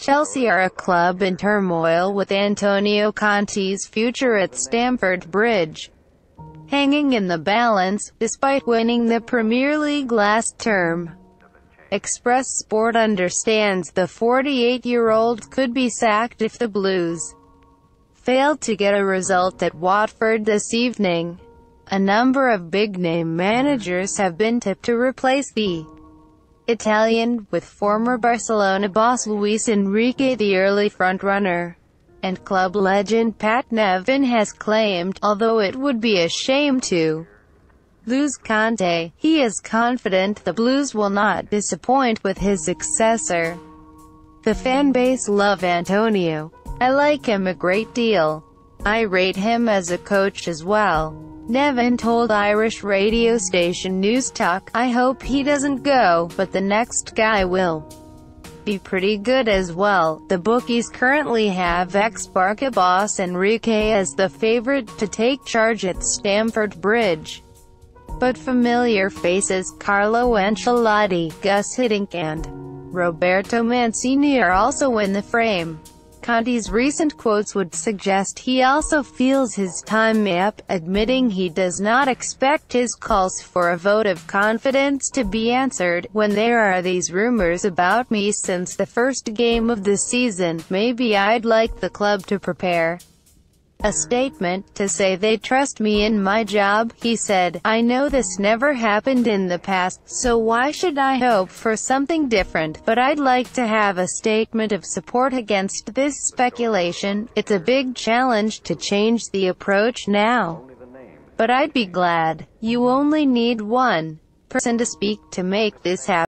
Chelsea are a club in turmoil with Antonio Conte's future at Stamford Bridge hanging in the balance, despite winning the Premier League last term. Express Sport understands the 48-year-old could be sacked if the Blues failed to get a result at Watford this evening. A number of big-name managers have been tipped to replace the Italian, with former Barcelona boss Luis Enrique the early frontrunner. And club legend Pat Nevin has claimed, although it would be a shame to lose Conte, he is confident the Blues will not disappoint with his successor. The fanbase love Antonio. I like him a great deal. I rate him as a coach as well. Nevin told Irish radio station Newstalk, I hope he doesn't go, but the next guy will be pretty good as well. The bookies currently have ex-Barca boss Enrique as the favorite to take charge at Stamford Bridge. But familiar faces, Carlo Ancelotti, Gus Hiddink and Roberto Mancini are also in the frame. Conte's recent quotes would suggest he also feels his time may up, admitting he does not expect his calls for a vote of confidence to be answered. When there are these rumors about me since the first game of the season, maybe I'd like the club to prepare a statement to say they trust me in my job, he said. I know this never happened in the past, so why should I hope for something different, but I'd like to have a statement of support against this speculation. It's a big challenge to change the approach now, but I'd be glad. You only need one person to speak to make this happen.